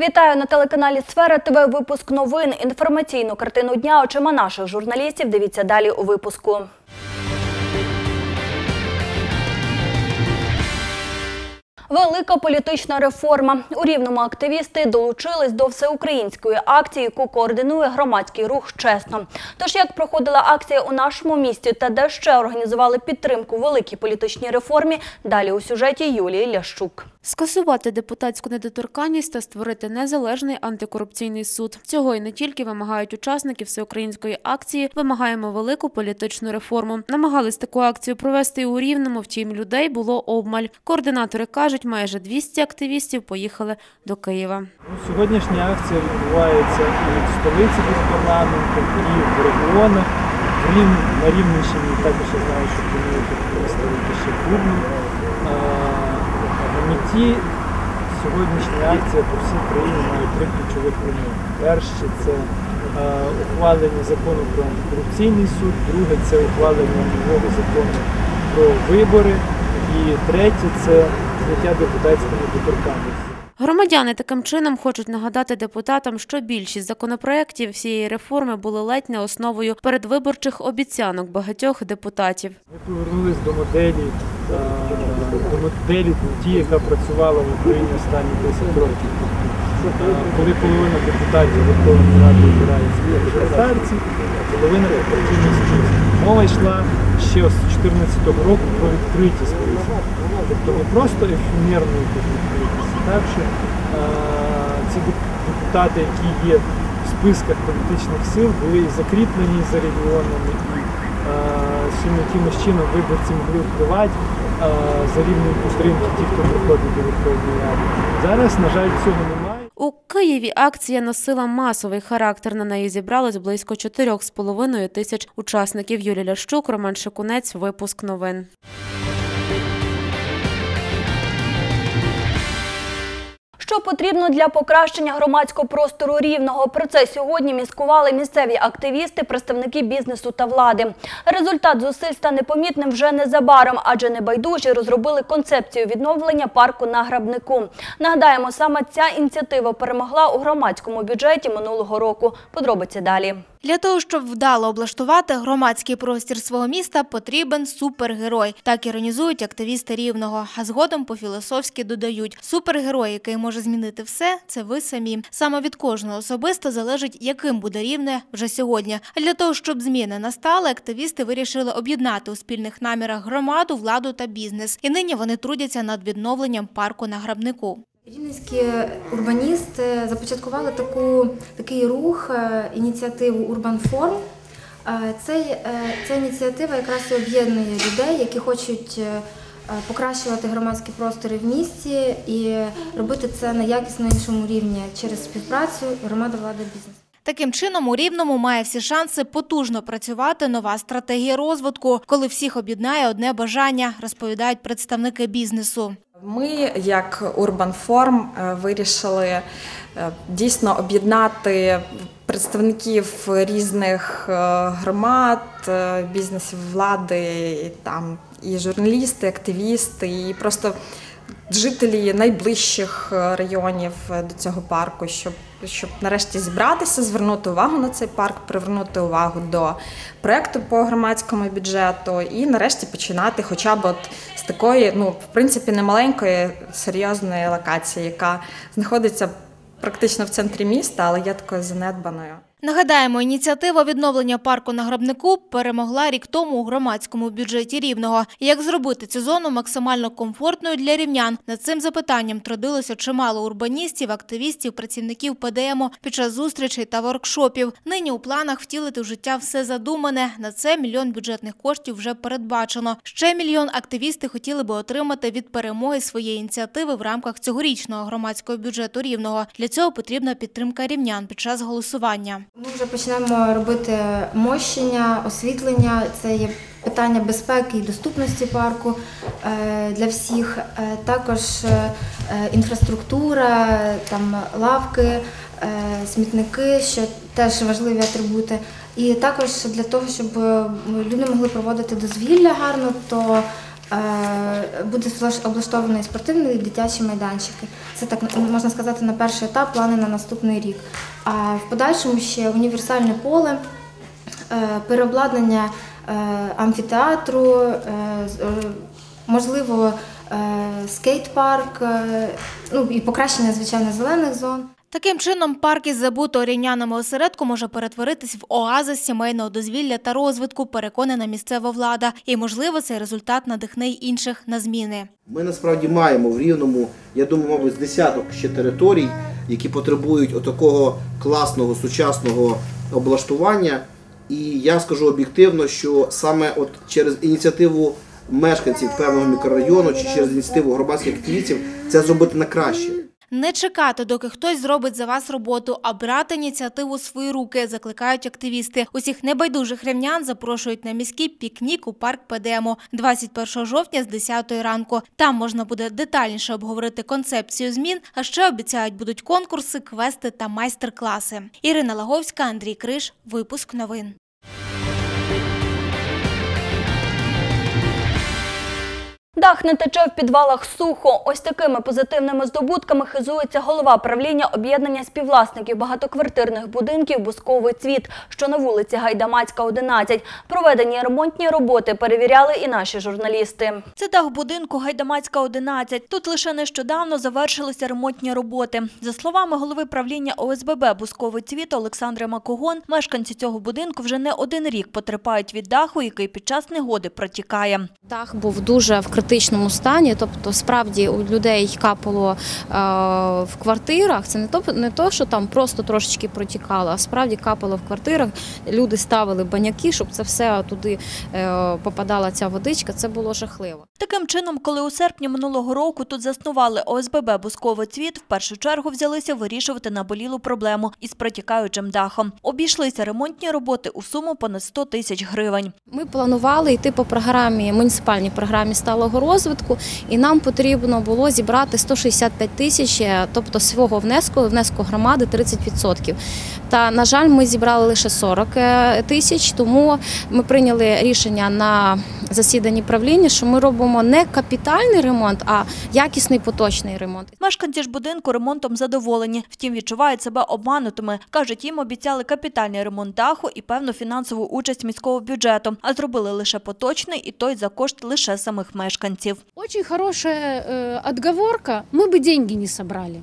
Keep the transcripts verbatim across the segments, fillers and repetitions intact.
Вітаю на телеканалі «Сфера ТВ». Випуск новин. Інформаційну картину дня очима наших журналістів дивіться далі у випуску. Велика політична реформа. У Рівному активісти долучились до всеукраїнської акції, яку координує громадський рух «Чесно». Тож, як проходила акція у нашому місті та де ще організували підтримку великій політичній реформі, далі у сюжеті Юлії Лящук. Скасувати депутатську недоторканність та створити незалежний антикорупційний суд. Цього і не тільки вимагають учасники всеукраїнської акції, вимагаємо велику політичну реформу. Намагались таку акцію провести у Рівному, втім людей було обмаль. Координатори кажуть, майже двісті активістів поїхали до Києва. Сьогоднішня акція відбувається і в столиці під парламентом, і в регіонах. На Рівненщині також я знаю, що планують представити ще Дубну. На меті сьогоднішня акція по всій країні має три ключових вимоги. Перше – це ухвалення закону про антикорупційний суд, друге – це ухвалення нового закону про вибори, і третє – це зняття депутатської недоторканності. Громадяни таким чином хочуть нагадати депутатам, що більшість законопроєктів всієї реформи були ледь не основою передвиборчих обіцянок багатьох депутатів. Ми повернулись до моделі, до моделі ті, яка працювала в Україні останні десять років. Коли половина депутатів Верховної Ради обирається мажоритарці, а половина – партійний список. Мова йшла ще з дві тисячі чотирнадцятого року про відкриті списки. Тобто не просто ефемерну відкритість. Так що ці депутати, які є в списках політичних сил, були і закріплені за регіонами, і якимось чином виборці могли впливати за рівнем підтримки тих, хто приходить до Верховної Ради. Зараз, на жаль, цього немає. У Києві акція носила масовий характер. На неї зібралось близько чотирьох з половиною тисяч учасників. Юлія Лящук, Роман Шикунець. Випуск новин. Що потрібно для покращення громадського простору Рівного? Про це сьогодні міскували місцеві активісти, представники бізнесу та влади. Результат зусиль стане помітним вже незабаром, адже небайдужі розробили концепцію відновлення парку на Грабнику. Нагадаємо, саме ця ініціатива перемогла у громадському бюджеті минулого року. Подробиці далі. Для того, щоб вдало облаштувати громадський простір свого міста, потрібен супергерой. Так іронізують активісти Рівного. А згодом по-філософськи додають, супергерой, який може змінити все, це ви самі. Саме від кожного особисто залежить, яким буде Рівне вже сьогодні. А для того, щоб зміни настали, активісти вирішили об'єднати у спільних намірах громаду, владу та бізнес. І нині вони трудяться над відновленням парку на Грабнику. Рівненські урбаністи започаткували таку, такий рух, ініціативу Urban Forum. Це, ця ініціатива якраз і об'єднує людей, які хочуть покращувати громадські простори в місті і робити це на якісно іншому рівні через співпрацю громада, влада, бізнес. Таким чином, у Рівному має всі шанси потужно працювати нова стратегія розвитку, коли всіх об'єднає одне бажання, розповідають представники бізнесу. Ми, як Urban Forum, вирішили дійсно об'єднати представників різних громад, бізнесів, влади, там і журналісти, активісти, і просто жителі найближчих районів до цього парку, щоб, щоб нарешті зібратися, звернути увагу на цей парк, привернути увагу до проєкту по громадському бюджету і нарешті починати хоча б от з такої, ну, в принципі, немаленької, серйозної локації, яка знаходиться практично в центрі міста, але є такою занедбаною. Нагадаємо, ініціатива відновлення парку на Грабнику перемогла рік тому у громадському бюджеті Рівного. І як зробити цю зону максимально комфортною для рівнян? Над цим запитанням трудилося чимало урбаністів, активістів, працівників ПДМу під час зустрічей та воркшопів. Нині у планах втілити в життя все задумане. На це мільйон бюджетних коштів вже передбачено. Ще мільйон активісти хотіли би отримати від перемоги своєї ініціативи в рамках цьогорічного громадського бюджету Рівного. Для цього потрібна підтримка рівнян під час голосування. Ми вже почнемо робити мощення, освітлення, це є питання безпеки і доступності парку для всіх, також інфраструктура, там лавки, смітники, що теж важливі атрибути. І також для того, щоб люди могли проводити дозвілля гарно, то буде облаштований спортивний дитячі майданчики. Це, так можна сказати, на перший етап плани на наступний рік. А в подальшому ще універсальне поле, переобладнання амфітеатру, можливо, скейт-парк, ну і покращення, звичайно, зелених зон. Таким чином, парк із забутого рівнянами осередку може перетворитись в оазис сімейного дозвілля та розвитку, переконана місцева влада. І, можливо, цей результат надихне й інших на зміни. Ми насправді маємо в Рівному, я думаю, мабуть, з десяток ще територій, які потребують отакого класного, сучасного облаштування. І я скажу об'єктивно, що саме от через ініціативу мешканців певного мікрорайону чи через ініціативу громадських активістів це зробити на краще. Не чекати, доки хтось зробить за вас роботу, а брати ініціативу у свої руки, закликають активісти. Усіх небайдужих рівнян запрошують на міський пікнік у парк ПДМО двадцять першого жовтня з десятої ранку. Там можна буде детальніше обговорити концепцію змін, а ще обіцяють будуть конкурси, квести та майстер-класи. Ірина Лаговська, Андрій Криш. Випуск новин. Дах не тече в підвалах сухо. Ось такими позитивними здобутками хизується голова правління об'єднання співвласників багатоквартирних будинків «Бусковий цвіт», що на вулиці Гайдамацька, одинадцять. Проведені ремонтні роботи перевіряли і наші журналісти. Це дах будинку Гайдамацька, одинадцять. Тут лише нещодавно завершилися ремонтні роботи. За словами голови правління О С Б Б «Бусковий цвіт» Олександри Макогон, мешканці цього будинку вже не один рік потерпають від даху, який під час негоди протікає. Дах був дуже в критичному стані, тобто справді у людей капало е, в квартирах. Це не то, не то, що там просто трошечки протікало, а справді капало в квартирах. Люди ставили баняки, щоб це все туди е, попадала ця водичка. Це було жахливо. Таким чином, коли у серпні минулого року тут заснували О С Б Б «Бусковий цвіт», в першу чергу взялися вирішувати наболілу проблему із протікаючим дахом. Обійшлися ремонтні роботи у суму понад сто тисяч гривень. Ми планували йти по програмі, муніципальній програмі сталого розвитку, і нам потрібно було зібрати сто шістдесят п'ять тисяч, тобто свого внеску, внеску громади тридцять відсотків. Та, на жаль, ми зібрали лише сорок тисяч, тому ми прийняли рішення на засіданні правління, що ми робимо не капітальний ремонт, а якісний поточний ремонт. Мешканці ж будинку ремонтом задоволені, втім відчувають себе обманутими. Кажуть, їм обіцяли капітальний ремонт даху і певну фінансову участь міського бюджету, а зробили лише поточний, і той за кошт лише самих мешканців. Очень хорошая э, отговорка, мы бы деньги не собрали,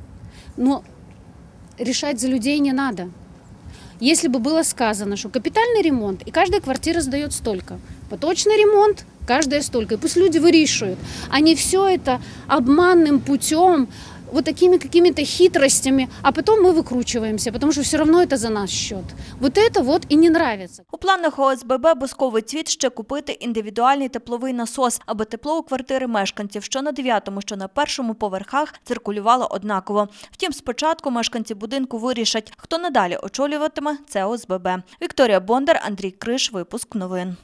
но решать за людей не надо. Если бы было сказано, что капитальный ремонт, и каждая квартира сдает столько, поточный ремонт, каждая столько, и пусть люди вырішують, а не все это обманным путем, вот такими какими-то хитростями, а потом мы выкручиваемся, потому что все равно это за наш счет. Вот это вот и не нравится. У планах О С Б Б «Бусковий цвіт» ще купити індивідуальний тепловий насос, аби тепло у квартири мешканців, що на дев'ятому, що на першому поверхах, циркулювало однаково. Втім, спочатку мешканці будинку вирішать, хто надалі очолюватиме це О С Б Б. Вікторія Бондар, Андрій Криш, випуск новин.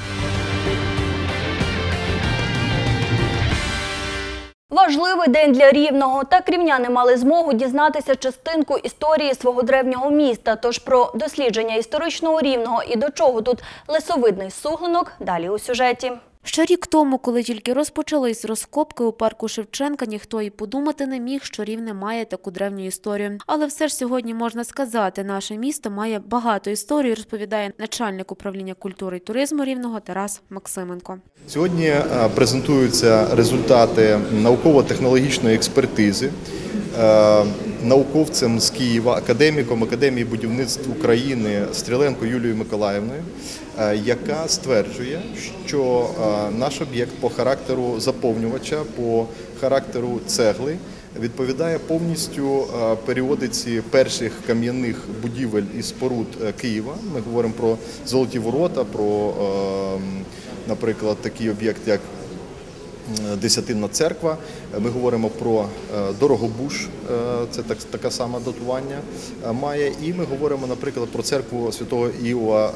Важливий день для Рівного. Так рівняни мали змогу дізнатися частинку історії свого древнього міста. Тож про дослідження історичного Рівного і до чого тут лесовидний суглинок далі у сюжеті. Ще рік тому, коли тільки розпочались розкопки у парку Шевченка, ніхто і подумати не міг, що Рівне має таку древню історію. Але все ж сьогодні можна сказати, наше місто має багато історій, розповідає начальник управління культури і туризму Рівного Тарас Максименко. Сьогодні презентуються результати науково-технологічної експертизи науковцем з Києва, академіком Академії будівництв України Стріленко Юлією Миколаївною, яка стверджує, що наш об'єкт по характеру заповнювача, по характеру цегли відповідає повністю періодиці перших кам'яних будівель і споруд Києва. Ми говоримо про Золоті Ворота, про, наприклад, такий об'єкт, як Десятинна церква, ми говоримо про Дорогобуш, це так, така сама датування має, і ми говоримо, наприклад, про церкву Святого Іова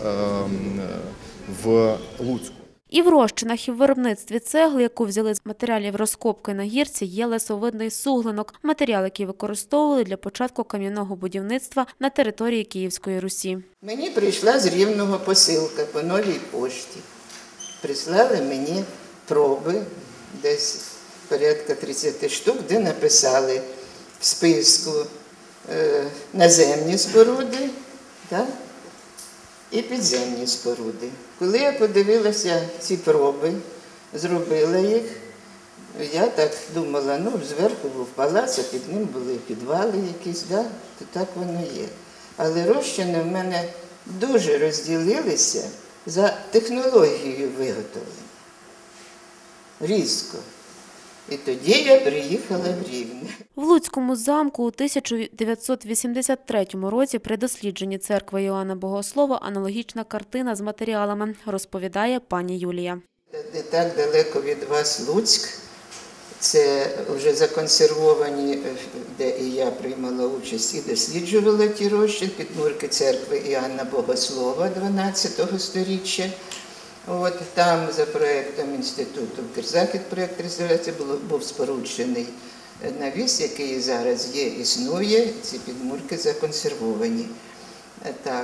в Луцьку. І в розчинах, і в виробництві цегли, яку взяли з матеріалів розкопки на гірці, є лесовидний суглинок – матеріал, який використовували для початку кам'яного будівництва на території Київської Русі. Мені прийшла з Рівного посилка по новій пошті. Прислали мені проби, десь порядка тридцять штук, де написали в списку е, наземні споруди, так, і підземні споруди. Коли я подивилася ці проби, зробила їх, я так думала, ну, зверху був палац, а під ним були підвали якісь, да? То так воно є. Але розчини в мене дуже розділилися за технологією виготовлення. Різко. І тоді я приїхала в Рівне. В Луцькому замку у тисяча дев'ятсот вісімдесят третьому році при дослідженні церкви Іоанна Богослова аналогічна картина з матеріалами, розповідає пані Юлія. Не так далеко від вас Луцьк. Це вже законсервовані, де і я приймала участь і досліджувала ті розчин, підмурки церкви Іоанна Богослова дванадцятого сторіччя. От там за проєктом інституту «Укрзахід» проєкт реставрації був споруджений навіс, який зараз є, існує, ці підмурки законсервовані. Так.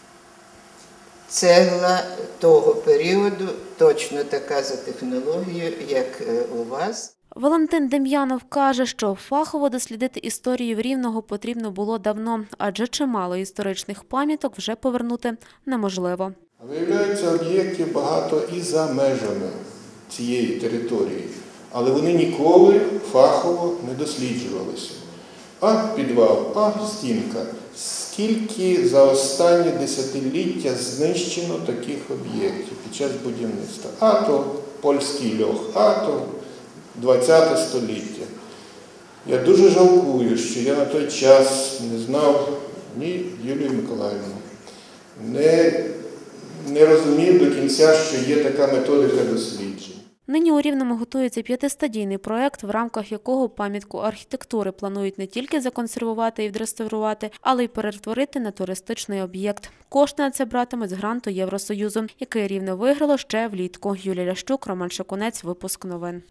Цегла того періоду точно така за технологією, як у вас. Валентин Дем'янов каже, що фахово дослідити історію Рівного потрібно було давно, адже чимало історичних пам'яток вже повернути неможливо. Виявляється, об'єктів багато і за межами цієї території, але вони ніколи фахово не досліджувалися. А підвал, а стінка. Скільки за останні десятиліття знищено таких об'єктів під час будівництва? А то польський льох, а то двадцяте століття. Я дуже жалкую, що я на той час не знав ні Юлію Миколаївну, не, не розумів до кінця, що є така методика досліджень. Нині у Рівному готується п'ятистадійний проєкт, в рамках якого пам'ятку архітектури планують не тільки законсервувати і відреставрувати, але й перетворити на туристичний об'єкт. Кошти на це братимуть з гранту Євросоюзу, який Рівне виграло ще влітку. Юлія Лящук, Роман Шакунець, випуск новин.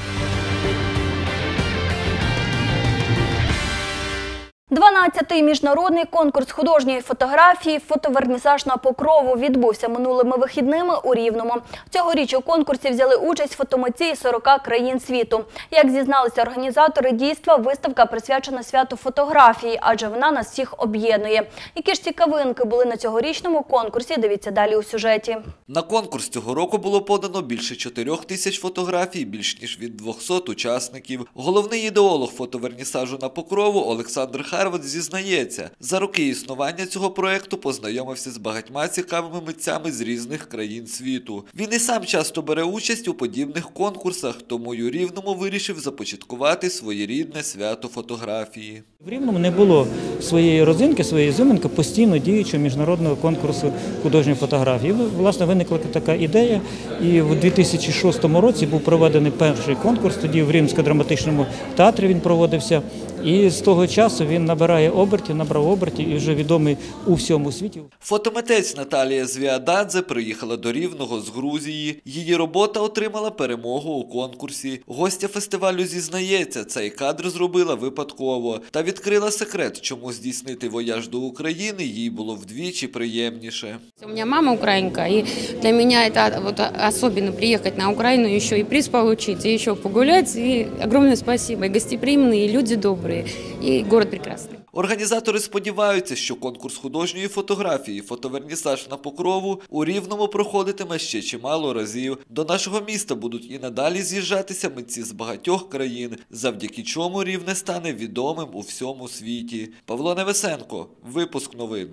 дванадцятий міжнародний конкурс художньої фотографії «Фотовернісаж на Покрову» відбувся минулими вихідними у Рівному. Цьогоріч у конкурсі взяли участь фотомитці із сорока країн світу. Як зізналися організатори дійства, виставка присвячена святу фотографії, адже вона нас всіх об'єднує. Які ж цікавинки були на цьогорічному конкурсі, дивіться далі у сюжеті. На конкурс цього року було подано більше чотирьох тисяч фотографій, більш ніж від двохсот учасників. Головний ідеолог фотовернісажу на Покрову Олександр Харват зізнається, за роки існування цього проєкту познайомився з багатьма цікавими митцями з різних країн світу. Він і сам часто бере участь у подібних конкурсах, тому й у Рівному вирішив започаткувати своєрідне свято фотографії. В Рівному не було своєї родзинки, своєї ізюминки постійно діючого міжнародного конкурсу художньої фотографії. Власне, виникла така ідея, і в дві тисячі шостому році був проведений перший конкурс, тоді в Римському драматичному театрі він проводився. І з того часу він набирає обертів, набрав обертів і вже відомий у всьому світі. Фотомитець Наталія Звіададзе приїхала до Рівного з Грузії. Її робота отримала перемогу у конкурсі. Гостя фестивалю зізнається, цей кадр зробила випадково та відкрила секрет, чому здійснити вояж до України їй було вдвічі приємніше. У мене мама українка, і для мене це вот особливо приїхати на Україну, ще і приз отримати, і ще погуляти. І огромне спасибо, і гостеприємні, і люди добрі. І город прекрасний. Організатори сподіваються, що конкурс художньої фотографії «Фотовернісаж на Покрову» у Рівному проходитиме ще чимало разів. До нашого міста будуть і надалі з'їжджатися митці з багатьох країн, завдяки чому Рівне стане відомим у всьому світі. Павло Невесенко, випуск новин.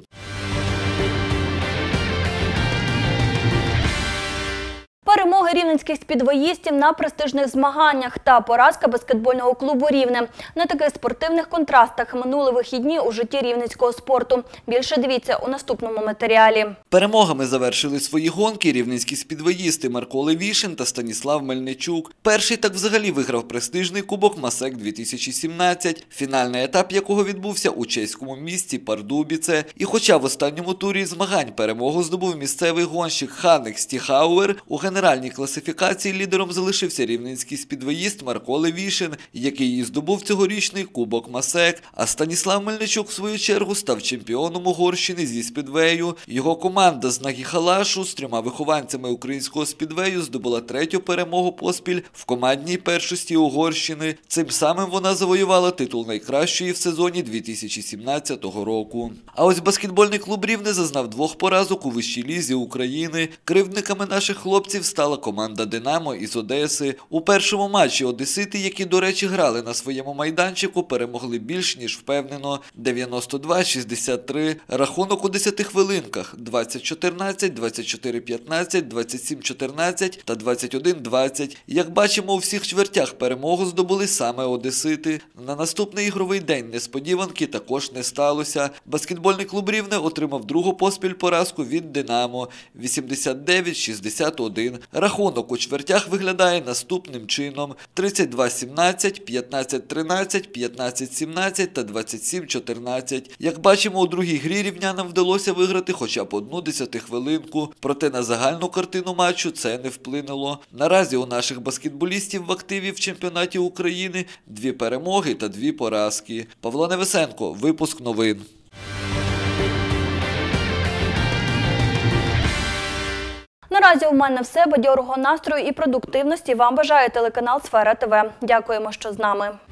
Перемоги рівненських спідвоїстів на престижних змаганнях та поразка баскетбольного клубу «Рівне». На таких спортивних контрастах минули вихідні у житті рівненського спорту. Більше дивіться у наступному матеріалі. Перемогами завершили свої гонки рівненські спідвоїсти Марко Левішин та Станіслав Мельничук. Перший так взагалі виграв престижний кубок МАСЕК дві тисячі сімнадцять, фінальний етап якого відбувся у чеському місті Пардубіце. І хоча в останньому турі змагань перемогу здобув місцевий гонщик Ханек Стіхауер, у генеральній класифікації класифікації лідером залишився рівненський спідвеїст Марко Левішин, який і здобув цьогорічний Кубок МАСЕК. А Станіслав Мельничук, в свою чергу, став чемпіоном Угорщини зі спідвею. Його команда з Нагі-Халашу з трьома вихованцями українського спідвею здобула третю перемогу поспіль в командній першості Угорщини. Цим самим вона завоювала титул найкращої в сезоні дві тисячі сімнадцятого року. А ось баскетбольний клуб Рівне зазнав двох поразок у вищій лізі України. Кривдниками наших хлопців стала команда «Динамо» із Одеси. У першому матчі одесити, які, до речі, грали на своєму майданчику, перемогли більш ніж впевнено – дев'яносто два шістдесят три. Рахунок у десяти хвилинках – двадцять чотирнадцять, двадцять чотири п'ятнадцять, двадцять сім чотирнадцять та двадцять один двадцять. Як бачимо, у всіх чвертях перемогу здобули саме одесити. На наступний ігровий день несподіванки також не сталося. Баскетбольний клуб Рівне отримав другу поспіль поразку від «Динамо» – вісімдесят дев'ять шістдесят один. Рахунок у чвертях виглядає наступним чином – тридцять два сімнадцять, п'ятнадцять тринадцять, п'ятнадцять сімнадцять та двадцять сім чотирнадцять. Як бачимо, у другій грі рівнянам вдалося виграти хоча б одну десятихвилинку, проте на загальну картину матчу це не вплинуло. Наразі у наших баскетболістів в активі в чемпіонаті України дві перемоги та дві поразки. Павло Невесенко, випуск новин. Наразі у мене все. Бадьорого настрою і продуктивності вам бажає телеканал «Сфера ТВ». Дякуємо, що з нами.